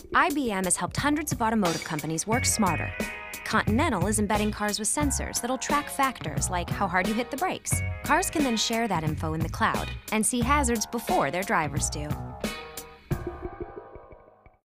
IBM has helped hundreds of automotive companies work smarter. Continental is embedding cars with sensors that'll track factors like how hard you hit the brakes. Cars can then share that info in the cloud and see hazards before their drivers do.